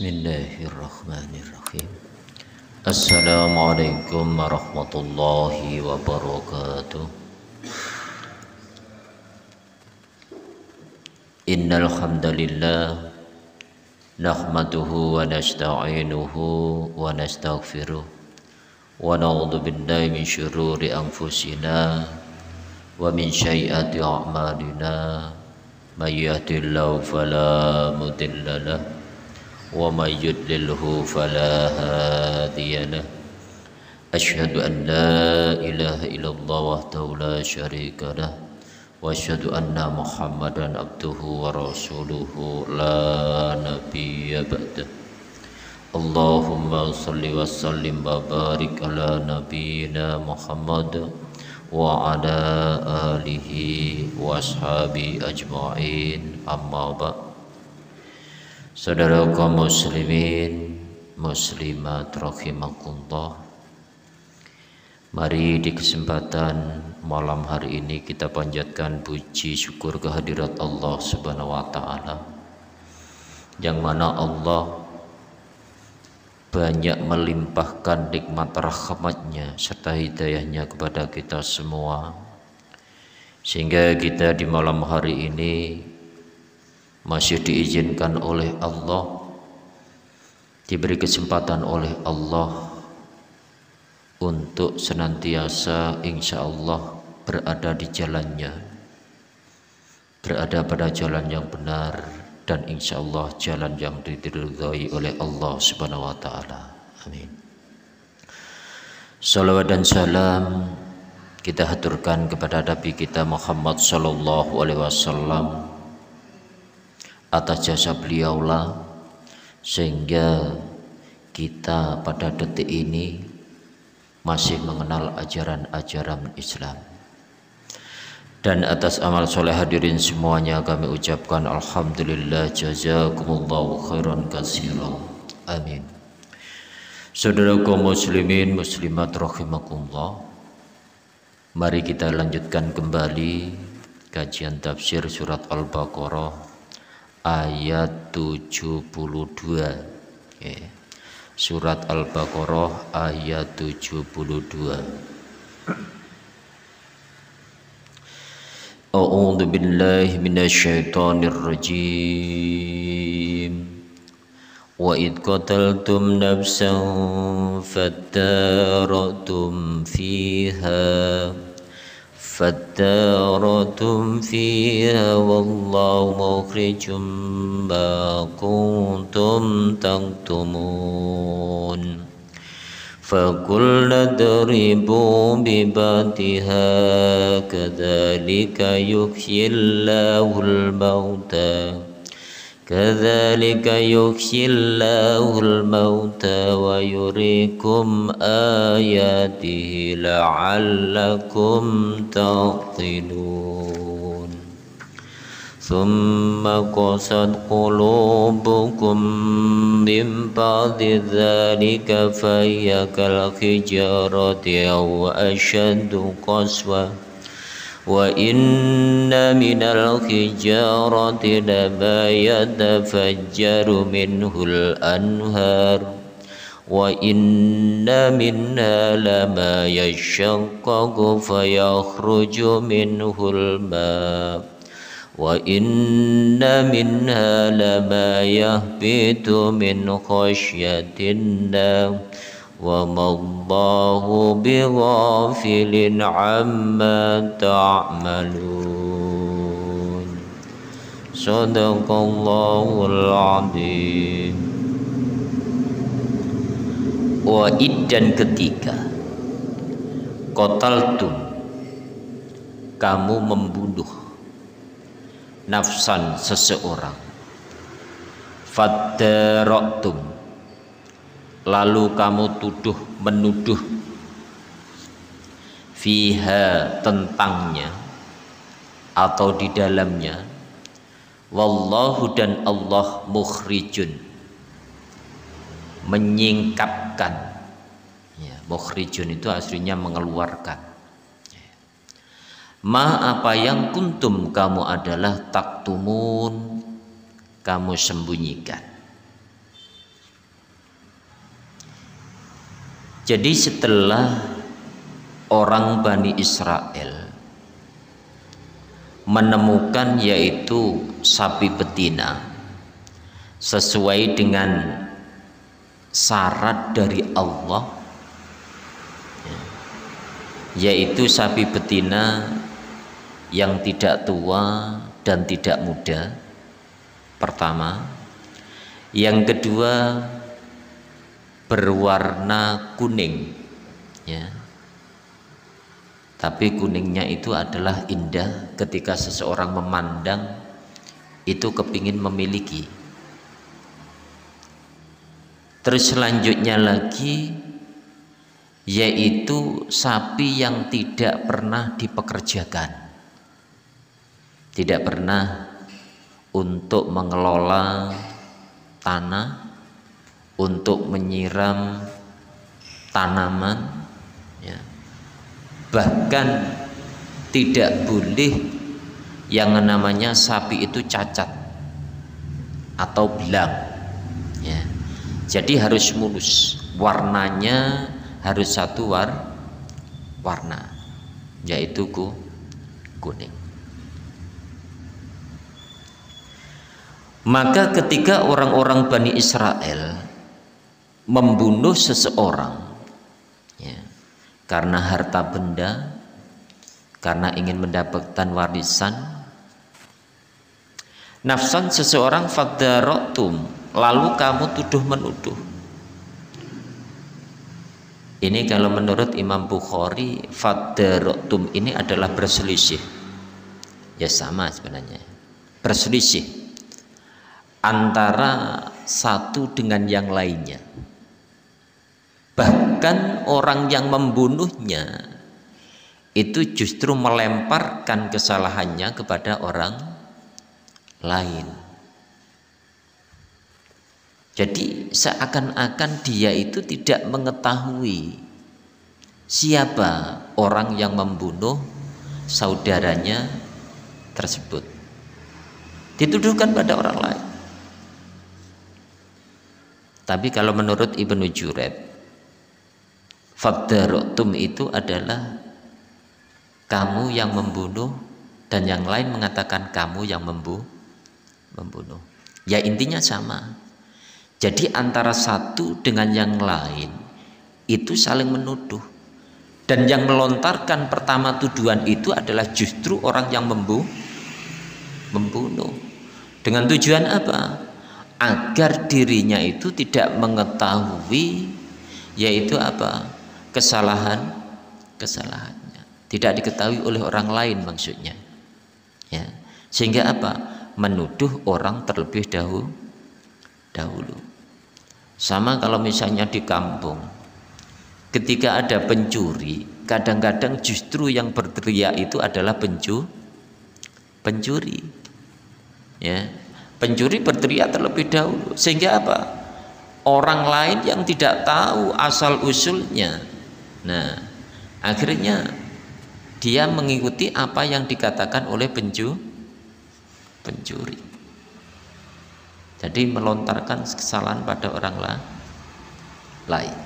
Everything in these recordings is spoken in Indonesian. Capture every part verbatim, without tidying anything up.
Bismillahirrahmanirrahim. Assalamualaikum warahmatullahi wabarakatuh. Innal hamdalillah nahmaduhu wa nasta'inuhu wa nastaghfiruh wa na'udzu billahi min syururi anfusina wa min sayyiati a'malina may yahdihillahu fala mudilla lahu wa may yudlilhu fala hadiya lahu. Asyhadu an la ilaha illallah wahdahu la syarika lahu wa asyhadu anna Muhammadan abduhu wa rasuluhu la nabiyya ba'dah. Allahumma shalli wa sallim wa barik ala nabiyyina Muhammad wa ala alihi wa ashabi ajma'in, amma ba'd. Saudara kaum muslimin muslimat rahimakumullah, mari di kesempatan malam hari ini kita panjatkan puji syukur kehadirat Allah Subhanahu wa taala, yang mana Allah banyak melimpahkan nikmat rahmatnya serta hidayahnya kepada kita semua, sehingga kita di malam hari ini masih diizinkan oleh Allah, diberi kesempatan oleh Allah untuk senantiasa insya Allah berada di jalannya, berada pada jalan yang benar, dan insya Allah jalan yang diridhai oleh Allah Subhanahu wa taala. Amin. Salawat dan salam kita haturkan kepada Nabi kita Muhammad sallallahu alaihi wasallam, atas jasa beliaulah sehingga kita pada detik ini masih mengenal ajaran-ajaran Islam. Dan atas amal soleh hadirin semuanya kami ucapkan alhamdulillah, jazakumullahu khairan katsiran. Amin. Saudara kaum muslimin muslimat rahimakumullah, mari kita lanjutkan kembali kajian tafsir surat Al-Baqarah ayat tujuh puluh dua. Okay. Surat Al-Baqarah ayat tujuh puluh dua. A'udzu billahi minasyaitonir rajim. Wa id qataltum nafsan fattaratum fiha فَادَّارَأْتُمْ فِيهَا وَاللَّهُ مُخْرِجٌ مَا كُنتُمْ تَكْتُمُونَ فَقُلْنَا اضْرِبُوا بِبَعْضِهَا كَذَلِكَ يُحْيِي اللَّهُ الْمَوْتَى كَذَلِكَ يُحْيِي اللَّهُ الْمَوْتَى وَيُرِيكُمْ آيَاتِهِ لَعَلَّكُمْ تَعْقِلُونَ ثُمَّ قَسَتْ قُلُوبُكُمْ مِنْ بَعْدِ ذَلِكَ فَهِيَ كَالْحِجَارَةِ أَوْ أَشَدُّ قَسْوَةً وَإِنَّ مِنَ الْحِجَارَةِ لَمَا يَتَفَجَّرُ مِنْهُ الْأَنْهَارُ وَإِنَّ مِنْهَا لَمَا يَشَّقَّقُ فَيَخْرُجُ مِنْهُ الْمَاءُ وَإِنَّ مِنْهَا لَمَا يَهْبِطُ مِنْ خَشْيَةِ اللَّهِ وَمَا اللَّهُ بِغَافِلٍ عَمَّا تَعْمَلُونَ صدق الله العظيم. Wa'id, dan ketika qataltum, kamu membunuh nafsan, seseorang, fadara'tum, lalu kamu tuduh menuduh, fiha, tentangnya atau di dalamnya, wallahu, dan Allah, mukhrijun, menyingkapkan. Ya, mukhrijun itu aslinya mengeluarkan. Ma, apa yang kuntum, kamu adalah taktumun, kamu sembunyikan. Jadi setelah orang Bani Israel menemukan yaitu sapi betina sesuai dengan syarat dari Allah, yaitu sapi betina yang tidak tua dan tidak muda, pertama. Yang kedua, berwarna kuning, ya. Tapi kuningnya itu adalah indah, ketika seseorang memandang itu kepingin memiliki. Terus selanjutnya lagi, yaitu sapi yang tidak pernah dipekerjakan, tidak pernah untuk mengelola tanah, untuk menyiram tanaman, ya. Bahkan tidak boleh yang namanya sapi itu cacat atau belang, ya. Jadi harus mulus, warnanya harus satu war warna, yaitu kuning. Maka ketika orang-orang Bani Israel membunuh seseorang, ya, karena harta benda, karena ingin mendapatkan warisan, nafsan seseorang, faddarotum, lalu kamu tuduh menuduh. Ini kalau menurut Imam Bukhari, faddarotum ini adalah berselisih, ya sama sebenarnya, berselisih antara satu dengan yang lainnya. Bahkan orang yang membunuhnya itu justru melemparkan kesalahannya kepada orang lain. Jadi seakan-akan dia itu tidak mengetahui siapa orang yang membunuh saudaranya tersebut, dituduhkan pada orang lain. Tapi kalau menurut Ibnu Juret, faddarotum itu adalah kamu yang membunuh dan yang lain mengatakan kamu yang membu membunuh. Ya intinya sama. Jadi antara satu dengan yang lain itu saling menuduh, dan yang melontarkan pertama tuduhan itu adalah justru orang yang membu membunuh. Dengan tujuan apa? Agar dirinya itu tidak mengetahui yaitu apa? Kesalahan kesalahannya tidak diketahui oleh orang lain maksudnya, ya. Sehingga apa? Menuduh orang terlebih dahulu dahulu. Sama kalau misalnya di kampung, ketika ada pencuri, kadang-kadang justru yang berteriak itu adalah pencu pencuri, ya. Pencuri berteriak terlebih dahulu, sehingga apa? Orang lain yang tidak tahu asal usulnya, nah akhirnya dia mengikuti apa yang dikatakan oleh pencu pencuri. Jadi melontarkan kesalahan pada orang lain.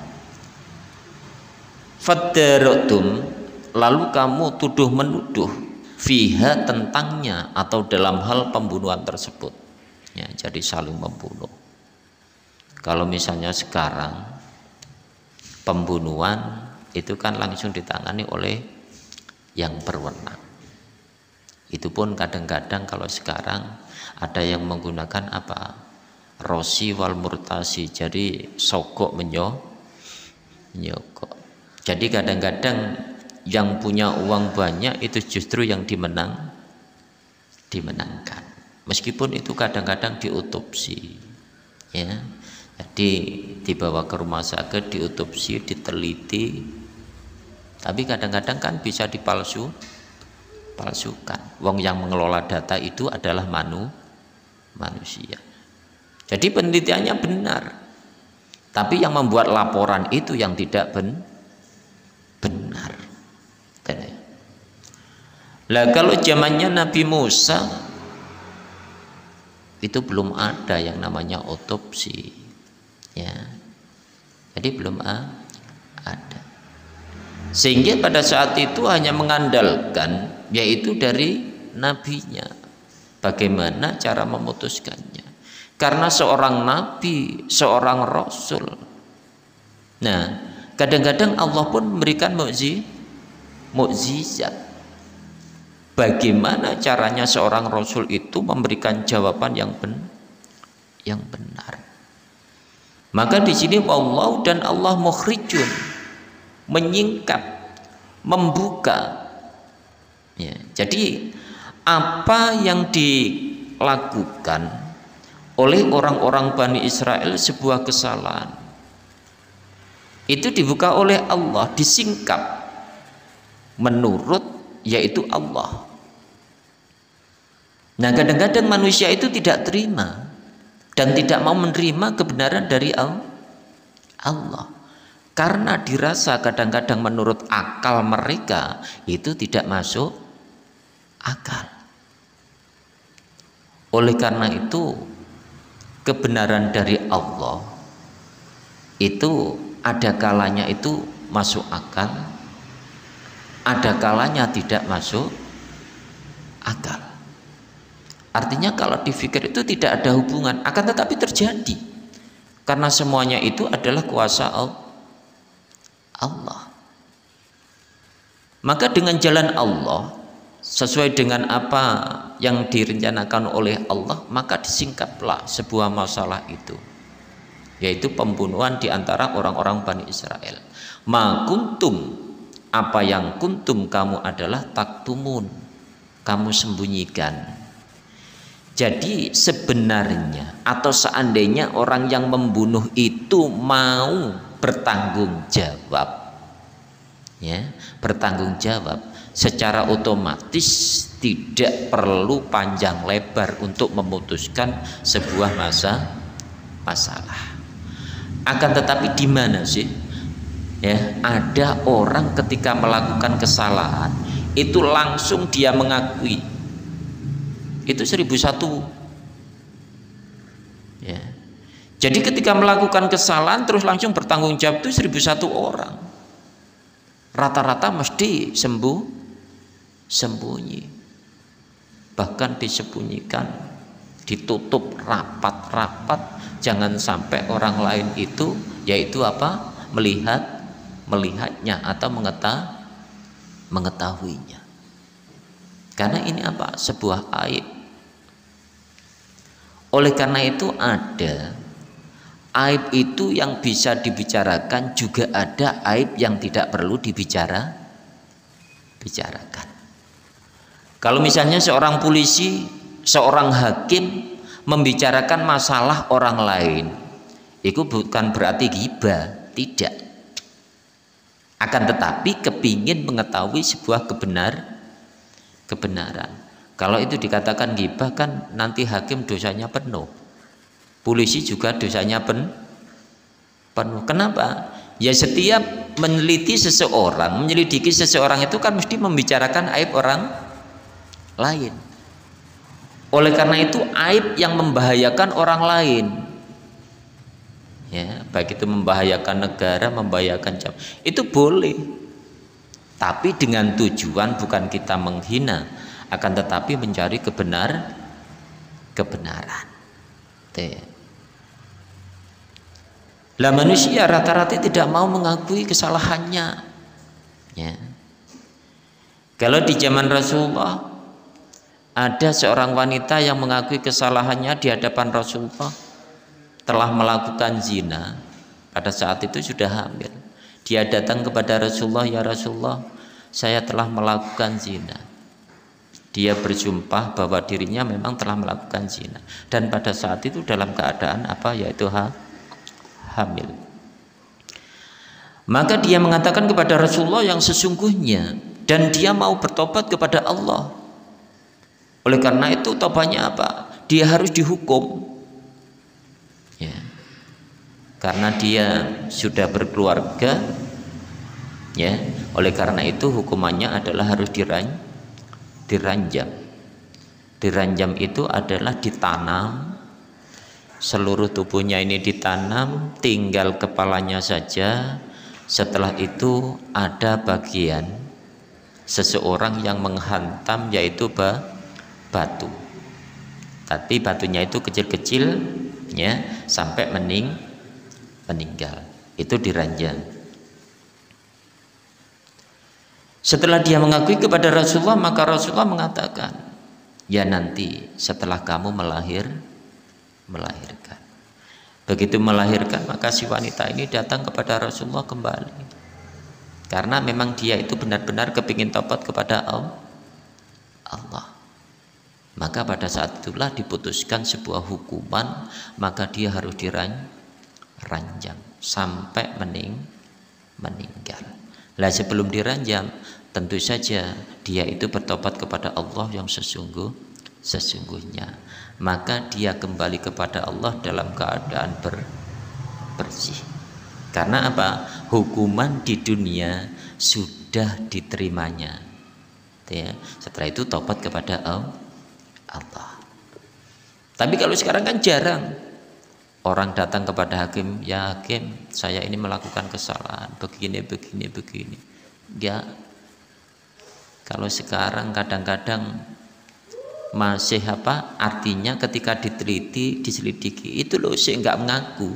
Faddarotum, lalu kamu tuduh menuduh, fiha tentangnya atau dalam hal pembunuhan tersebut, ya. Jadi saling membunuh. Kalau misalnya sekarang pembunuhan itu kan langsung ditangani oleh yang berwenang. Itu pun kadang-kadang kalau sekarang ada yang menggunakan apa? Rosi wal murtasi, jadi sogok menyo menyogok. Jadi kadang-kadang yang punya uang banyak itu justru yang dimenang dimenangkan. Meskipun itu kadang-kadang diotopsi, ya. Jadi dibawa ke rumah sakit, diotopsi, diteliti. Tapi kadang-kadang kan bisa dipalsu palsukan. Wong yang mengelola data itu adalah manu manusia. Jadi penelitiannya benar, tapi yang membuat laporan itu yang tidak ben benar. Lah kalau zamannya Nabi Musa itu belum ada yang namanya otopsi, ya. Jadi belum ada. sehingga pada saat itu hanya mengandalkan yaitu dari nabinya, bagaimana cara memutuskannya, karena seorang nabi, seorang rasul. Nah, kadang-kadang Allah pun memberikan mukjizat. Bagaimana caranya seorang rasul itu memberikan jawaban yang ben yang benar. Maka di sini wallahu dan Allah mukhrijun, menyingkap, membuka. Ya, jadi apa yang dilakukan oleh orang-orang Bani Israel sebuah kesalahan, itu dibuka oleh Allah, disingkap menurut yaitu Allah. Nah, kadang-kadang manusia itu tidak terima dan tidak mau menerima kebenaran dari Allah, karena dirasa kadang-kadang menurut akal mereka itu tidak masuk akal. Oleh karena itu, kebenaran dari Allah itu ada kalanya itu masuk akal, ada kalanya tidak masuk akal. Artinya kalau dipikir itu tidak ada hubungan, akan tetapi terjadi karena semuanya itu adalah kuasa Allah. Maka dengan jalan Allah, sesuai dengan apa yang direncanakan oleh Allah, maka disingkaplah sebuah masalah itu, yaitu pembunuhan di antara orang-orang Bani Israel. Ma kuntum, apa yang kuntum kamu adalah taktumun, kamu sembunyikan. Jadi sebenarnya atau seandainya orang yang membunuh itu mau bertanggung jawab, ya, bertanggung jawab, secara otomatis tidak perlu panjang lebar untuk memutuskan sebuah masa masalah. Akan tetapi di mana sih, ya, ada orang ketika melakukan kesalahan itu langsung dia mengakui, itu seribu satu, ya. Jadi ketika melakukan kesalahan terus langsung bertanggung jawab itu seribu satu orang, rata-rata mesti sembuh sembunyi, bahkan disembunyikan, ditutup rapat-rapat, jangan sampai orang lain itu yaitu apa melihat melihatnya atau mengetahui mengetahuinya, karena ini apa sebuah aib. Oleh karena itu ada aib itu yang bisa dibicarakan, juga ada aib yang tidak perlu dibicara bicarakan. Kalau misalnya seorang polisi, seorang hakim membicarakan masalah orang lain, itu bukan berarti ghibah, tidak. Akan tetapi kepingin mengetahui sebuah kebenar kebenaran. Kalau itu dikatakan ghibah, kan nanti hakim dosanya penuh, polisi juga dosanya pen, penuh. Kenapa? Ya setiap meneliti seseorang, menyelidiki seseorang itu kan mesti membicarakan aib orang lain. Oleh karena itu aib yang membahayakan orang lain, ya, baik itu membahayakan negara, membahayakan jam, itu boleh, tapi dengan tujuan bukan kita menghina, akan tetapi mencari kebenar kebenaran. Lah manusia rata-rata tidak mau mengakui kesalahannya, ya. Kalau di zaman Rasulullah ada seorang wanita yang mengakui kesalahannya di hadapan Rasulullah, telah melakukan zina, pada saat itu sudah hamil. Dia datang kepada Rasulullah, ya Rasulullah, saya telah melakukan zina. Dia bersumpah bahwa dirinya memang telah melakukan zina, dan pada saat itu dalam keadaan apa, yaitu ha, hamil. Maka dia mengatakan kepada Rasulullah yang sesungguhnya, dan dia mau bertobat kepada Allah. Oleh karena itu tobatnya apa? Dia harus dihukum, ya, karena dia sudah berkeluarga, ya. Oleh karena itu hukumannya adalah harus diranjam. diranjam diranjam itu adalah ditanam, seluruh tubuhnya ini ditanam, tinggal kepalanya saja Setelah itu ada bagian seseorang yang menghantam, yaitu batu. Tapi batunya itu kecil-kecil ya, sampai mening meninggal. Itu diranjam. Setelah dia mengakui kepada Rasulullah, maka Rasulullah mengatakan, ya nanti setelah kamu melahir melahirkan. Begitu melahirkan, maka si wanita ini datang kepada Rasulullah kembali, karena memang dia itu benar-benar kepingin tobat kepada Allah. Maka pada saat itulah diputuskan sebuah hukuman, maka dia harus diranjam sampai mening meninggal. Lah sebelum diranjam, tentu saja dia itu bertobat kepada Allah yang sesungguh sesungguhnya. Maka dia kembali kepada Allah dalam keadaan ber, bersih. Karena apa? Hukuman di dunia sudah diterimanya. Ya, setelah itu tobat kepada Allah. Allah. Tapi kalau sekarang kan jarang orang datang kepada hakim, ya hakim, saya ini melakukan kesalahan begini begini begini. Ya, kalau sekarang kadang-kadang masih apa? Artinya ketika diteliti, diselidiki, itu loh sih nggak mengaku.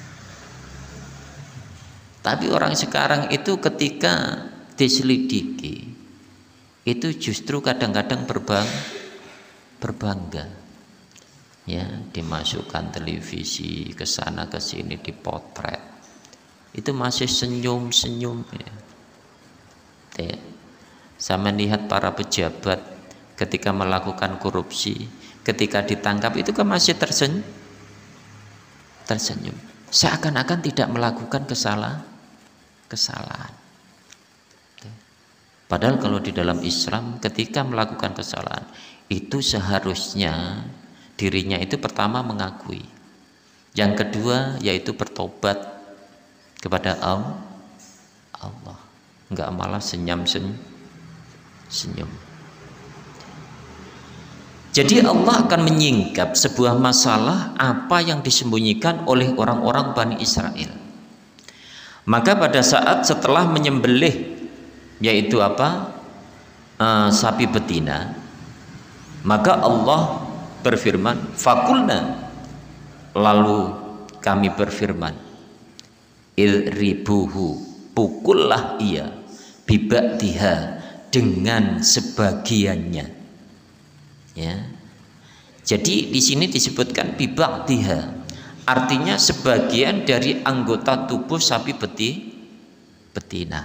Tapi orang sekarang itu ketika diselidiki, itu justru kadang-kadang berbang berbangga, ya, dimasukkan televisi ke sana ke sini, dipotret, itu masih senyum-senyum ya. Ya. Saya melihat para pejabat ketika melakukan korupsi, ketika ditangkap itu kan masih tersenyum, tersenyum, seakan-akan tidak melakukan kesalahan, kesalahan. Ya. Padahal kalau di dalam Islam ketika melakukan kesalahan, itu seharusnya dirinya itu pertama mengakui, yang kedua yaitu bertobat kepada Allah, enggak malah senyum-senyum. Jadi Allah akan menyingkap sebuah masalah apa yang disembunyikan oleh orang-orang Bani Israel. Maka pada saat setelah menyembelih, yaitu apa, uh, sapi betina, maka Allah berfirman, fakulna, lalu kami berfirman, idribuhu, pukullah ia, bibaktiha, dengan sebagiannya. Ya. Jadi di sini disebutkan bibaktiha, artinya sebagian dari anggota tubuh sapi beti, betina.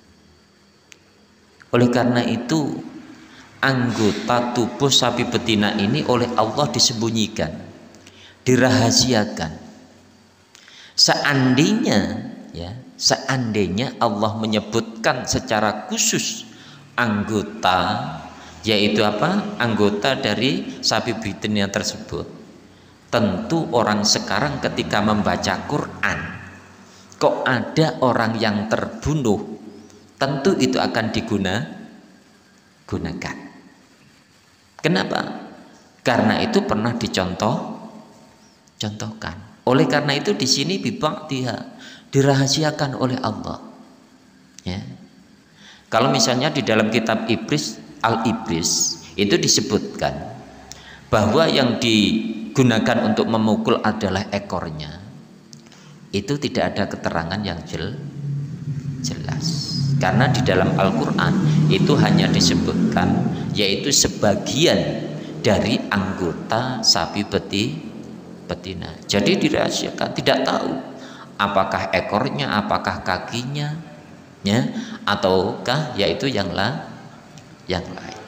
Oleh karena itu anggota tubuh sapi betina ini oleh Allah disembunyikan, dirahasiakan. Seandainya ya, seandainya Allah menyebutkan secara khusus anggota, yaitu apa? Anggota dari sapi betina tersebut, tentu orang sekarang ketika membaca Quran, kok ada orang yang terbunuh, tentu itu akan digunakan. Kenapa? Karena itu pernah dicontoh, contohkan. Oleh karena itu di sini bibaktiha, dirahasiakan oleh Allah. Ya. Kalau misalnya di dalam kitab Ibris, Al-Ibris, itu disebutkan bahwa yang digunakan untuk memukul adalah ekornya. Itu tidak ada keterangan yang jel, jelas. Karena di dalam Al-Quran itu hanya disebutkan yaitu sebagian dari anggota sapi beti, betina. Jadi dirahasiakan, tidak tahu apakah ekornya, apakah kakinya, ya, ataukah yaitu yang la, yang lain.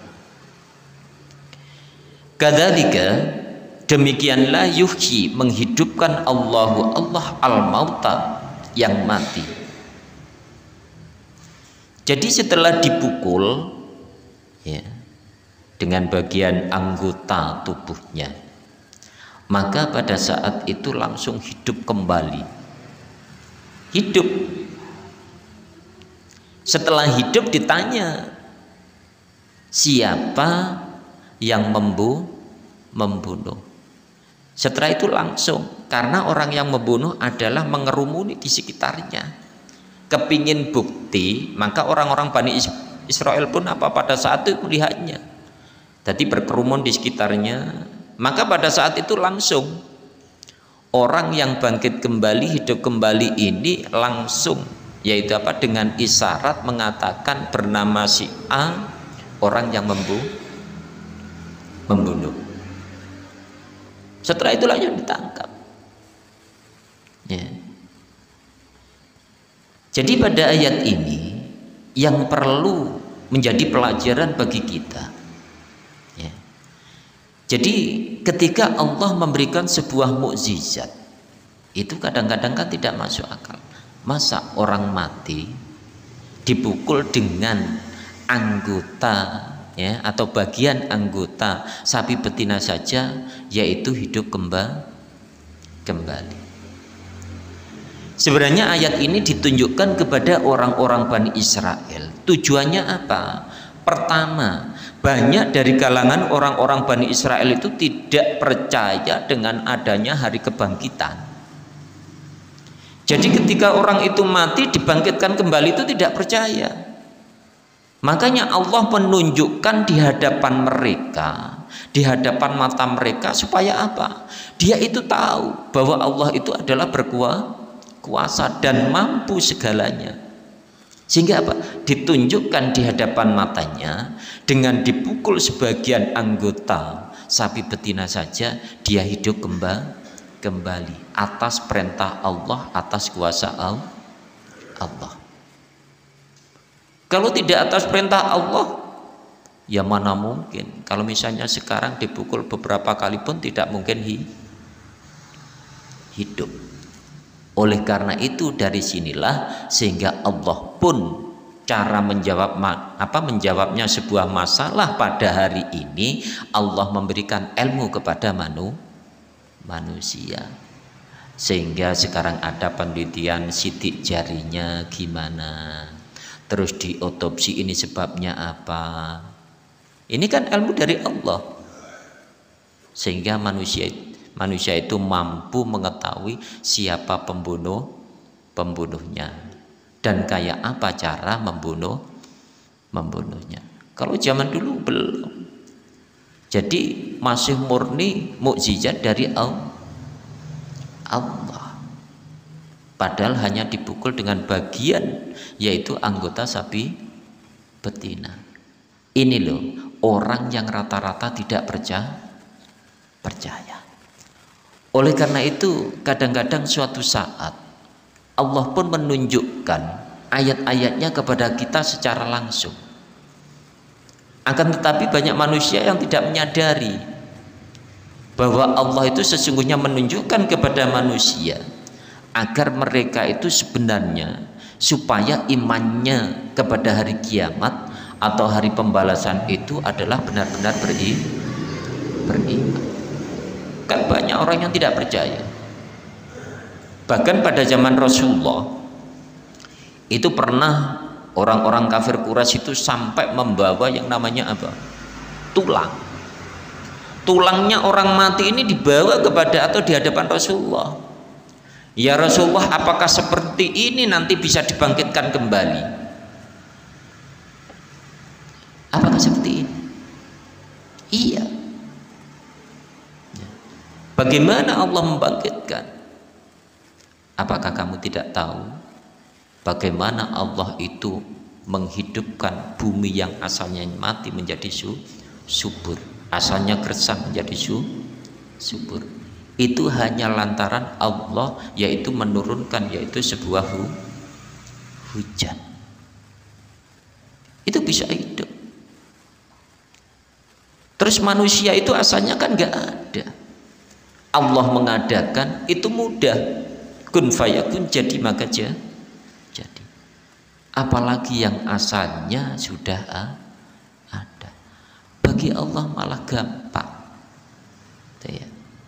Kadzalika, demikianlah yuhyi, menghidupkan Allahu Allah al-mauta, yang mati. Jadi setelah dipukul ya, dengan bagian anggota tubuhnya, maka pada saat itu langsung hidup kembali. Hidup. Setelah hidup ditanya, siapa yang membu membunuh? Setelah itu langsung, karena orang yang membunuh adalah mengerumuni di sekitarnya, kepingin bukti, maka orang-orang Bani Israel pun apa pada saat itu melihatnya. Jadi berkerumun di sekitarnya, maka pada saat itu langsung orang yang bangkit kembali, hidup kembali ini langsung, yaitu apa, dengan isyarat mengatakan bernama si A, orang yang membunuh. membunuh. Setelah itulah yang ditangkap. Ya. Jadi pada ayat ini yang perlu menjadi pelajaran bagi kita. Ya. Jadi ketika Allah memberikan sebuah mukjizat, itu kadang-kadang kan tidak masuk akal. Masa orang mati dipukul dengan anggota, ya, atau bagian anggota sapi betina saja, yaitu hidup kembali. kembali. Sebenarnya ayat ini ditunjukkan kepada orang-orang Bani Israel. Tujuannya apa? Pertama, banyak dari kalangan orang-orang Bani Israel itu tidak percaya dengan adanya hari kebangkitan. Jadi ketika orang itu mati dibangkitkan kembali itu tidak percaya. Makanya Allah menunjukkan di hadapan mereka, di hadapan mata mereka, supaya apa? Dia itu tahu bahwa Allah itu adalah berkuasa dan mampu segalanya. Sehingga apa? Ditunjukkan di hadapan matanya, dengan dipukul sebagian anggota sapi betina saja, dia hidup kembali, kembali atas perintah Allah, atas kuasa Allah. Kalau tidak atas perintah Allah, ya mana mungkin. Kalau misalnya sekarang dipukul beberapa kali pun tidak mungkin hidup. Oleh karena itu dari sinilah sehingga Allah pun cara menjawab apa menjawabnya sebuah masalah pada hari ini, Allah memberikan ilmu kepada manu, manusia. Sehingga sekarang ada penelitian sidik jarinya gimana, terus diotopsi ini sebabnya apa. Ini kan ilmu dari Allah, sehingga manusia manusia itu mampu mengetahui siapa pembunuh pembunuhnya dan kayak apa cara membunuh membunuhnya. Kalau zaman dulu belum. Jadi masih murni mukjizat dari Allah. Padahal hanya dipukul dengan bagian, yaitu anggota sapi betina. Ini loh orang yang rata-rata tidak percaya. percaya. Oleh karena itu kadang-kadang suatu saat Allah pun menunjukkan ayat-ayatnya kepada kita secara langsung. Akan tetapi banyak manusia yang tidak menyadari bahwa Allah itu sesungguhnya menunjukkan kepada manusia agar mereka itu sebenarnya supaya imannya kepada hari kiamat atau hari pembalasan itu adalah benar-benar beriman. Kan banyak orang yang tidak percaya. Bahkan pada zaman Rasulullah itu pernah orang-orang kafir Quraisy itu sampai membawa yang namanya apa? Tulang. Tulangnya orang mati ini dibawa kepada atau di hadapan Rasulullah. Ya Rasulullah, apakah seperti ini nanti bisa dibangkitkan kembali? Apakah seperti ini? Iya. Bagaimana Allah membangkitkan? Apakah kamu tidak tahu bagaimana Allah itu menghidupkan bumi yang asalnya mati menjadi subur, asalnya gersang menjadi subur? Itu hanya lantaran Allah yaitu menurunkan yaitu sebuah hu, hujan. Itu bisa hidup. Terus manusia itu asalnya kan gak ada. Allah mengadakan itu mudah. Kun fayakun, jadi maka jadi. Apalagi yang asalnya sudah ada. Bagi Allah malah gampang. Ya.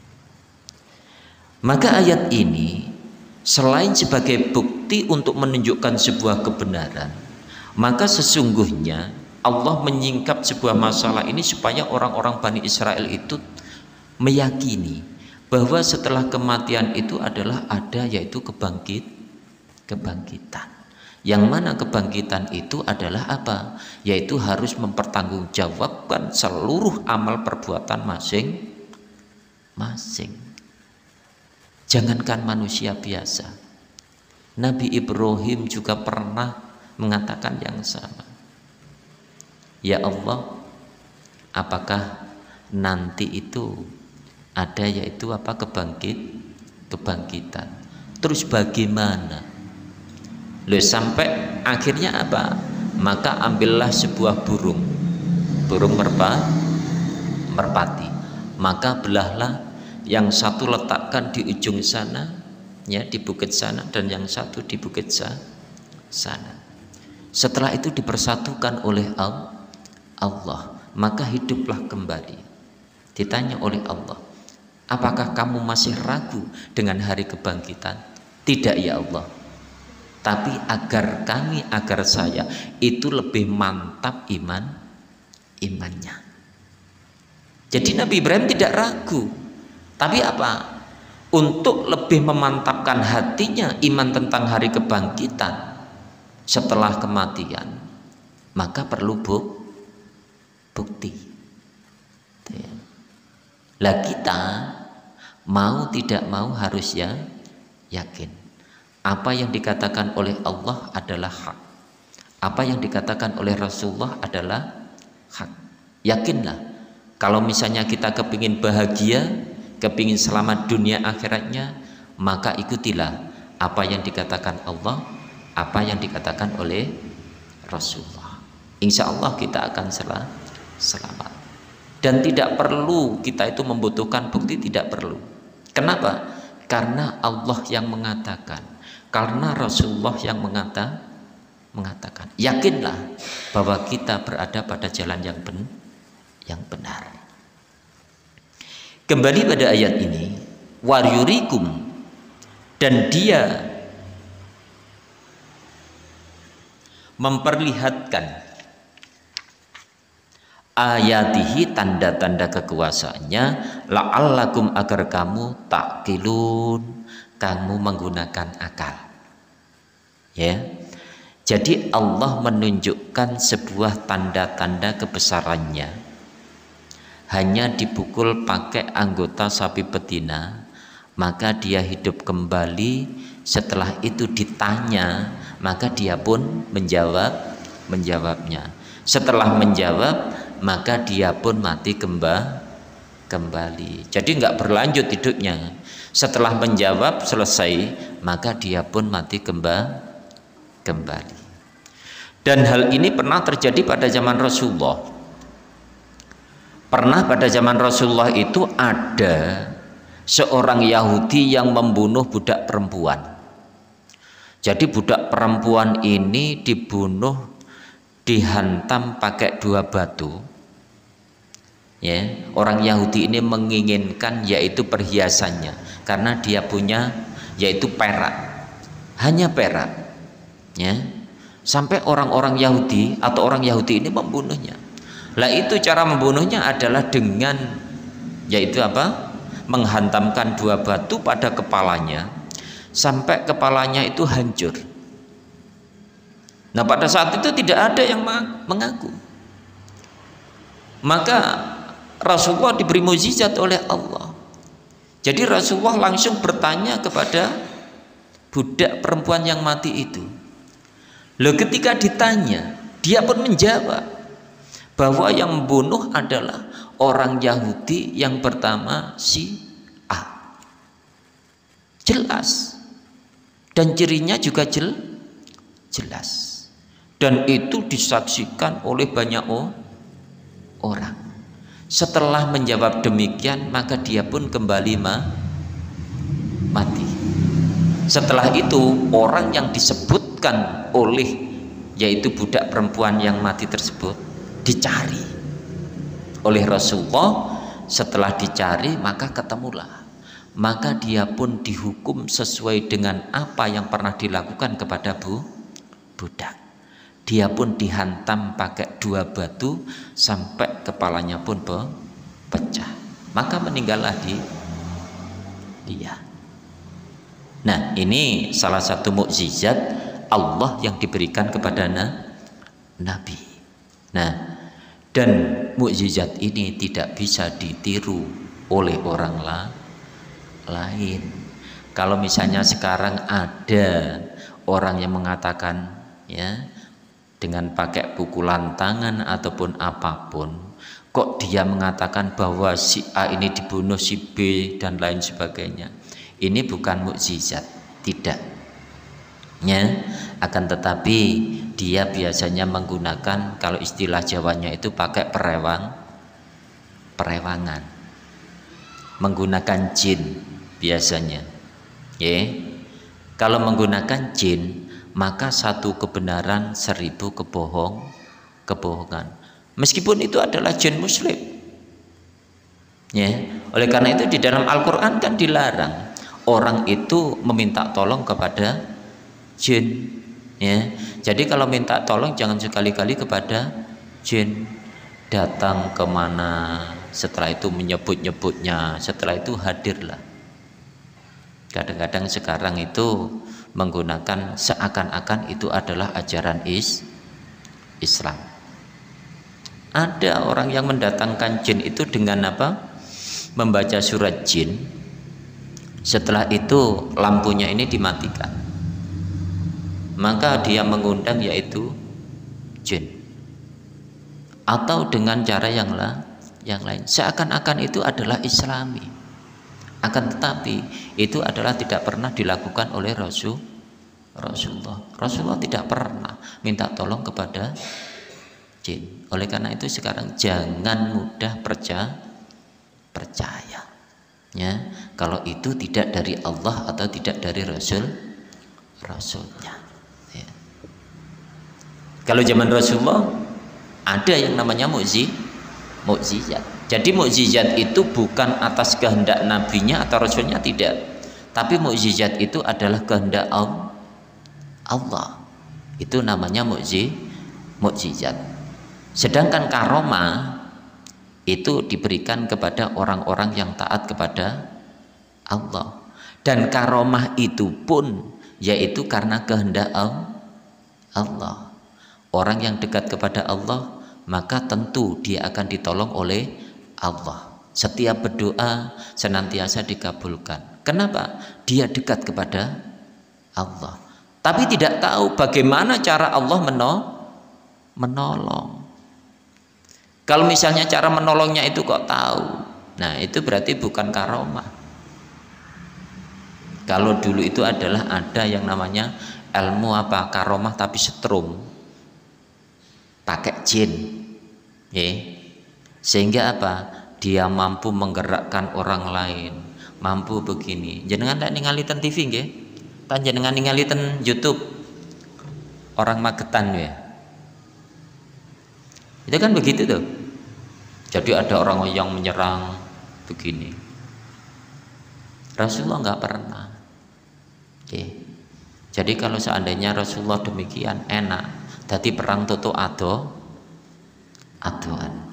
Maka ayat ini selain sebagai bukti untuk menunjukkan sebuah kebenaran, maka sesungguhnya Allah menyingkap sebuah masalah ini supaya orang-orang Bani Israel itu meyakini bahwa setelah kematian itu adalah ada yaitu kebangkit, kebangkitan. Yang mana kebangkitan itu adalah apa? Yaitu harus mempertanggungjawabkan seluruh amal perbuatan masing-masing. Jangankan manusia biasa, Nabi Ibrahim juga pernah mengatakan yang sama. Ya Allah, apakah nanti itu ada yaitu apa kebangkit kebangkitan? Terus bagaimana? Loh, sampai akhirnya apa? Maka ambillah sebuah burung, burung merpa, merpati. Maka belahlah, yang satu letakkan di ujung sana, ya di bukit sana, dan yang satu di bukit sana. Setelah itu dipersatukan oleh Allah, maka hiduplah kembali. Ditanya oleh Allah, apakah kamu masih ragu dengan hari kebangkitan? Tidak ya Allah, tapi agar kami, agar saya itu lebih mantap iman imannya. Jadi Nabi Ibrahim tidak ragu, tapi apa? Untuk lebih memantapkan hatinya iman tentang hari kebangkitan setelah kematian, maka perlu buk, bukti. Lah kita mau tidak mau harus ya yakin. Apa yang dikatakan oleh Allah adalah hak. Apa yang dikatakan oleh Rasulullah adalah hak. Yakinlah, kalau misalnya kita kepingin bahagia, kepingin selamat dunia akhiratnya, maka ikutilah apa yang dikatakan Allah, apa yang dikatakan oleh Rasulullah. Insya Allah kita akan selamat. Dan tidak perlu kita itu membutuhkan bukti, tidak perlu. Kenapa? Karena Allah yang mengatakan, karena Rasulullah yang mengata, mengatakan, yakinlah bahwa kita berada pada jalan yang ben, yang benar. Kembali pada ayat ini, waryurikum, dan dia memperlihatkan ayatihi, tanda-tanda kekuasaannya, la'allakum, agar kamu ta'qilun, kamu menggunakan akal. Ya, jadi Allah menunjukkan sebuah tanda-tanda kebesarannya. Hanya dipukul pakai anggota sapi betina, maka dia hidup kembali. Setelah itu ditanya, maka dia pun menjawab, menjawabnya. Setelah menjawab, maka dia pun mati kembali. Jadi nggak berlanjut hidupnya. Setelah menjawab selesai, maka dia pun mati kembali. Dan hal ini pernah terjadi pada zaman Rasulullah. Pernah pada zaman Rasulullah itu ada seorang Yahudi yang membunuh budak perempuan. Jadi budak perempuan ini dibunuh, dihantam pakai dua batu. Ya, orang Yahudi ini menginginkan yaitu perhiasannya, karena dia punya yaitu perak, hanya perak. Ya, sampai orang-orang Yahudi atau orang Yahudi ini membunuhnya. Lah itu cara membunuhnya adalah dengan yaitu apa? Menghantamkan dua batu pada kepalanya sampai kepalanya itu hancur. Nah, pada saat itu tidak ada yang mengaku. Maka Rasulullah diberi mukjizat oleh Allah. Jadi Rasulullah langsung bertanya kepada budak perempuan yang mati itu. Loh, ketika ditanya, dia pun menjawab bahwa yang membunuh adalah orang Yahudi yang pertama si A. Jelas. Dan cirinya juga jel, jelas. Dan itu disaksikan oleh banyak orang. Setelah menjawab demikian, maka dia pun kembali ma mati. Setelah itu, orang yang disebutkan oleh yaitu budak perempuan yang mati tersebut dicari oleh Rasulullah. Setelah dicari, maka ketemulah. Maka dia pun dihukum sesuai dengan apa yang pernah dilakukan kepada bu budak. Dia pun dihantam pakai dua batu sampai kepalanya pun pecah, maka meninggallah di dia. Nah, ini salah satu mukjizat Allah yang diberikan kepada na, Nabi. Nah, dan mukjizat ini tidak bisa ditiru oleh orang la, lain. Kalau misalnya sekarang ada orang yang mengatakan ya dengan pakai pukulan tangan ataupun apapun, kok dia mengatakan bahwa si A ini dibunuh si B dan lain sebagainya, ini bukan mukjizat, tidak ya, akan tetapi dia biasanya menggunakan, kalau istilah Jawanya itu pakai perewang perewangan, menggunakan jin biasanya ya. Kalau menggunakan jin, maka satu kebenaran seribu kebohong kebohongan, meskipun itu adalah jin muslim ya. Oleh karena itu di dalam Al-Quran kan dilarang orang itu meminta tolong kepada jin ya. Jadi kalau minta tolong jangan sekali-kali kepada jin. Datang kemana, setelah itu menyebut-nyebutnya, setelah itu hadirlah. Kadang-kadang sekarang itu menggunakan seakan-akan itu adalah ajaran is Islam. Ada orang yang mendatangkan jin itu dengan apa? Membaca surat jin. Setelah itu lampunya ini dimatikan, maka dia mengundang yaitu jin, atau dengan cara yang lah, yang lain. Seakan-akan itu adalah Islami. Akan tetapi itu adalah tidak pernah dilakukan oleh Rasul Rasulullah. Rasulullah tidak pernah minta tolong kepada jin. Oleh karena itu sekarang jangan mudah percaya percaya ya, kalau itu tidak dari Allah atau tidak dari Rasul Rasulnya ya. Kalau zaman Rasulullah ada yang namanya mukji mukjizat. Jadi mukjizat itu bukan atas kehendak nabinya atau rasulnya, tidak, tapi mukjizat itu adalah kehendak Allah. Itu namanya mukji mukjizat. Sedangkan karomah itu diberikan kepada orang-orang yang taat kepada Allah, dan karomah itu pun yaitu karena kehendak Allah. Orang yang dekat kepada Allah maka tentu dia akan ditolong oleh Allah. Setiap berdoa senantiasa dikabulkan. Kenapa? Dia dekat kepada Allah, tapi tidak tahu bagaimana cara Allah menolong. Kalau misalnya cara menolongnya itu kok tahu, nah itu berarti bukan karomah. Kalau dulu itu adalah ada yang namanya ilmu apa karomah tapi setrum, pakai jin ya. Sehingga apa? Dia mampu menggerakkan orang lain, mampu begini. Jenengan tak ningali ten T V nggih? Tan jenengan ningali ten YouTube orang Magetan ya. Itu kan begitu tuh. Jadi ada orang yang menyerang begini. Rasulullah nggak pernah. Oke. Jadi kalau seandainya Rasulullah demikian enak, dadi perang toto ado adoan.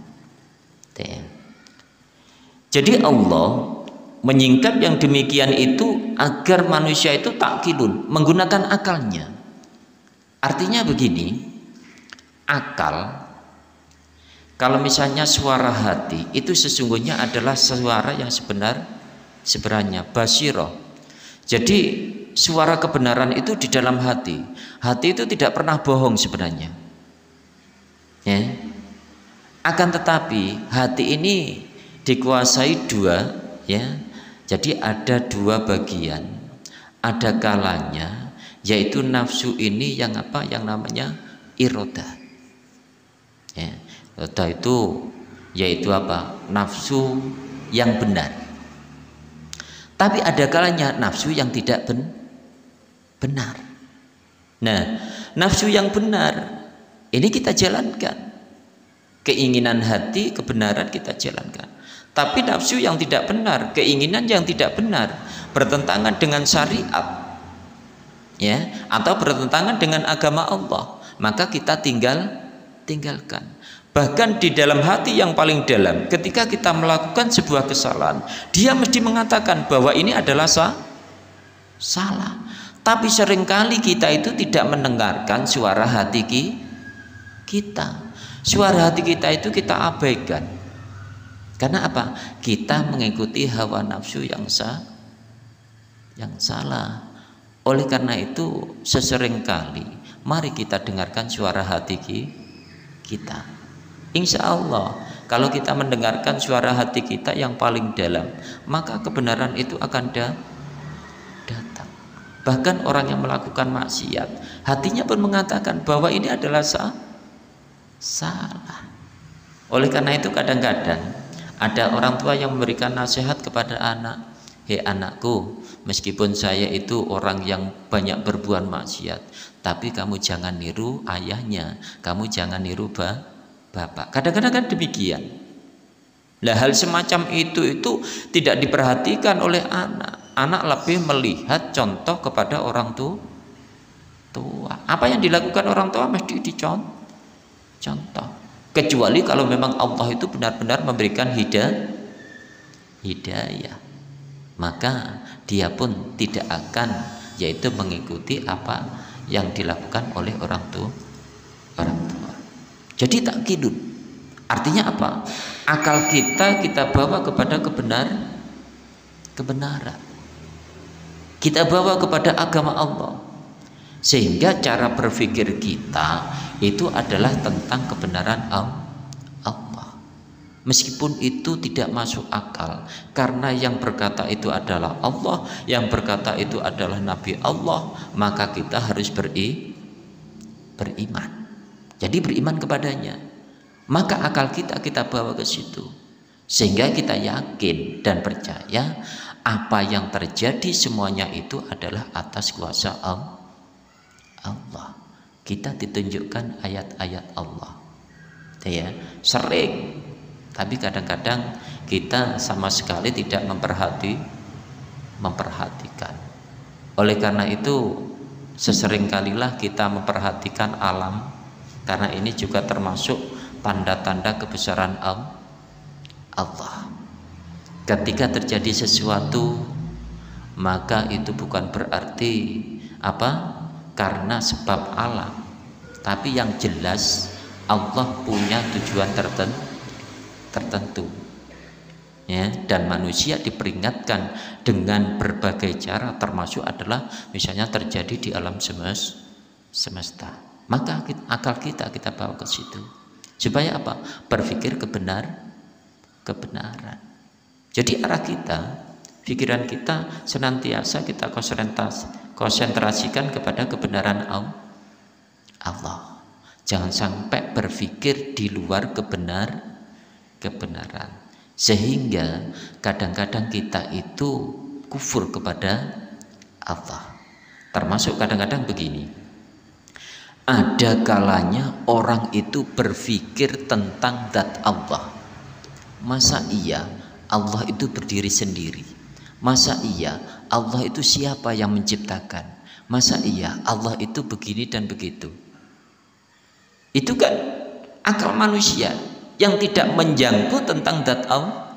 Jadi Allah menyingkap yang demikian itu agar manusia itu takkilun, menggunakan akalnya. Artinya begini, akal, kalau misalnya suara hati itu sesungguhnya adalah suara yang sebenar sebenarnya, basirah. Jadi suara kebenaran itu di dalam hati. Hati itu tidak pernah bohong sebenarnya ya. Akan tetapi hati ini dikuasai dua ya. Jadi ada dua bagian. Ada kalanya yaitu nafsu ini yang apa? Yang namanya iroda ya. Iroda itu yaitu apa? Nafsu yang benar. Tapi ada kalanya nafsu yang tidak ben benar. Nah, nafsu yang benar ini kita jalankan. Keinginan hati, kebenaran kita jalankan. Tapi nafsu yang tidak benar, keinginan yang tidak benar, bertentangan dengan syariat ya, atau bertentangan dengan agama Allah, maka kita tinggal tinggalkan. Bahkan di dalam hati yang paling dalam, ketika kita melakukan sebuah kesalahan, dia mesti mengatakan bahwa ini adalah sah, salah. Tapi seringkali kita itu tidak mendengarkan suara hati kita. Suara hati kita itu kita abaikan. Karena apa? Kita mengikuti hawa nafsu yang sah, yang salah. Oleh karena itu seseringkali mari kita dengarkan suara hati kita. Insya Allah kalau kita mendengarkan suara hati kita yang paling dalam, maka kebenaran itu akan da datang. Bahkan orang yang melakukan maksiat, hatinya pun mengatakan bahwa ini adalah sah salah. Oleh karena itu kadang-kadang ada orang tua yang memberikan nasihat kepada anak, hei anakku, meskipun saya itu orang yang banyak berbuat maksiat, tapi kamu jangan niru ayahnya, kamu jangan niru bah, bapak. Kadang-kadang kan demikian. Nah, hal semacam itu itu tidak diperhatikan oleh anak. Anak lebih melihat contoh kepada orang tua. tua. Apa yang dilakukan orang tua mesti dicontoh. Kecuali kalau memang Allah itu benar-benar memberikan hidayah, hidayah, maka dia pun tidak akan yaitu mengikuti apa yang dilakukan oleh orang tua. Orang tua. Jadi takkidun. Artinya apa? Akal kita kita bawa kepada kebenaran, kebenaran. Kita bawa kepada agama Allah, sehingga cara berpikir kita itu adalah tentang kebenaran Allah, meskipun itu tidak masuk akal, karena yang berkata itu adalah Allah, yang berkata itu adalah Nabi Allah, maka kita harus beri, beriman. Jadi beriman kepadanya, maka akal kita kita bawa ke situ, sehingga kita yakin dan percaya apa yang terjadi semuanya itu adalah atas kuasa Allah. Kita ditunjukkan ayat-ayat Allah, ya sering, tapi kadang-kadang kita sama sekali tidak memperhati, memperhatikan. Oleh karena itu seseringkalilah kita memperhatikan alam, karena ini juga termasuk tanda-tanda kebesaran Allah. Ketika terjadi sesuatu, maka itu bukan berarti apa? Karena sebab alam, tapi yang jelas Allah punya tujuan tertentu, tertentu. Ya, dan manusia diperingatkan dengan berbagai cara, termasuk adalah misalnya terjadi di alam semesta. Maka akal kita kita bawa ke situ, supaya apa? Berpikir kebenar, kebenaran. Jadi arah kita, pikiran kita senantiasa kita konsentrasi, konsentrasikan kepada kebenaran Allah. Jangan sampai berpikir di luar kebenar, kebenaran, sehingga kadang-kadang kita itu kufur kepada Allah. Termasuk kadang-kadang begini, ada kalanya orang itu berpikir tentang zat Allah. Masa iya Allah itu berdiri sendiri? Masa iya Allah itu siapa yang menciptakan? Masa iya Allah itu begini dan begitu? Itu kan akal manusia yang tidak menjangkau tentang zat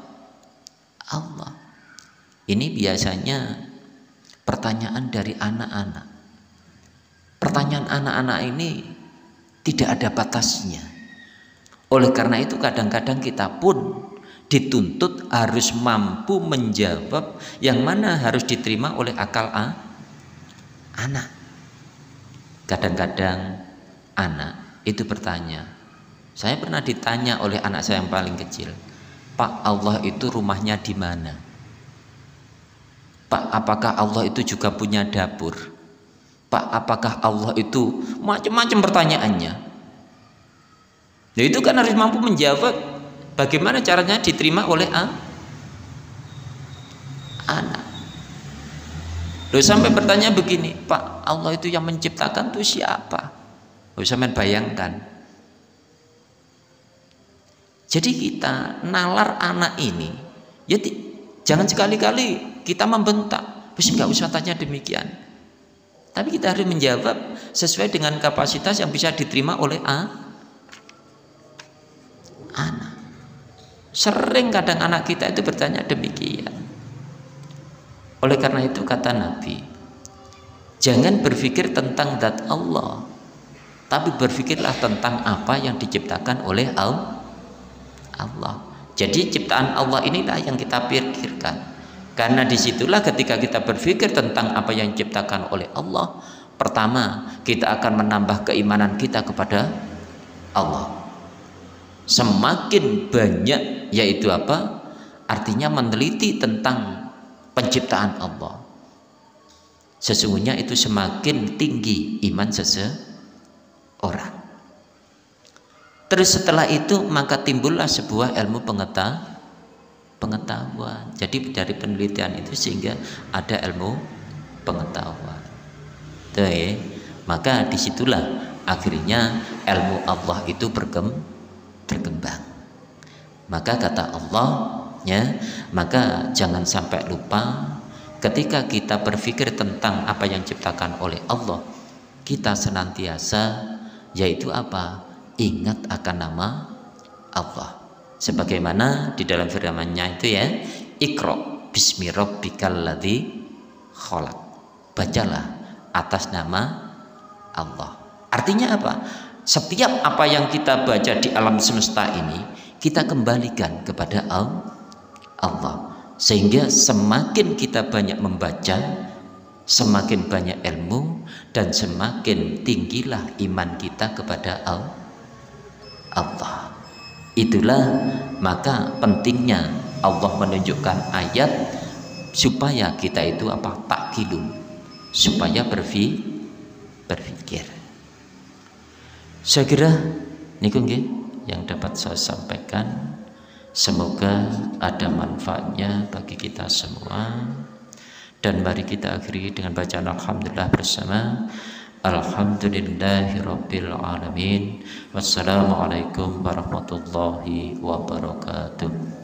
Allah. Ini biasanya pertanyaan dari anak-anak. Pertanyaan anak-anak ini tidak ada batasnya. Oleh karena itu kadang-kadang kita pun dituntut harus mampu menjawab yang mana harus diterima oleh akal a, anak. Kadang-kadang anak itu bertanya, saya pernah ditanya oleh anak saya yang paling kecil, Pak, Allah itu rumahnya di mana? Pak, apakah Allah itu juga punya dapur? Pak, apakah Allah itu, macam-macam pertanyaannya. Nah, itu kan harus mampu menjawab. Bagaimana caranya diterima oleh a? anak. Loh, sampai bertanya begini, Pak, Allah itu yang menciptakan itu siapa? Loh, sampai bayangkan. Jadi kita nalar anak ini, ya jangan sekali-kali kita membentak, terus nggak usah tanya demikian. Tapi kita harus menjawab sesuai dengan kapasitas yang bisa diterima oleh a? anak. Sering kadang anak kita itu bertanya demikian. Oleh karena itu kata Nabi, Jangan berpikir tentang zat Allah, tapi berpikirlah tentang apa yang diciptakan oleh Allah. Jadi ciptaan Allah inilah yang kita pikirkan, karena disitulah ketika kita berpikir tentang apa yang diciptakan oleh Allah, pertama kita akan menambah keimanan kita kepada Allah. Semakin banyak, yaitu apa? Artinya meneliti tentang penciptaan Allah, sesungguhnya itu semakin tinggi iman seseorang. Terus setelah itu maka timbullah sebuah ilmu pengetahuan. Jadi dari penelitian itu sehingga ada ilmu pengetahuan. Tuh, ya. Maka disitulah akhirnya ilmu Allah itu berkembang. Maka kata Allah, ya, maka jangan sampai lupa ketika kita berpikir tentang apa yang diciptakan oleh Allah, kita senantiasa, yaitu apa? Ingat akan nama Allah. Sebagaimana di dalam firman-Nya itu, ya, Iqra bismi rabbikal ladzi khalaq. Bacalah atas nama Allah. Artinya apa? Setiap apa yang kita baca di alam semesta ini, kita kembalikan kepada Allah. Sehingga semakin kita banyak membaca, semakin banyak ilmu, dan semakin tinggilah iman kita kepada Allah. Itulah maka pentingnya Allah menunjukkan ayat supaya kita itu apa? Takkilun, supaya berpikir. Saya kira niku nggih yang dapat saya sampaikan. Semoga ada manfaatnya bagi kita semua. Dan mari kita akhiri dengan bacaan alhamdulillah bersama. Alhamdulillahirabbil alamin. Wassalamualaikum warahmatullahi wabarakatuh.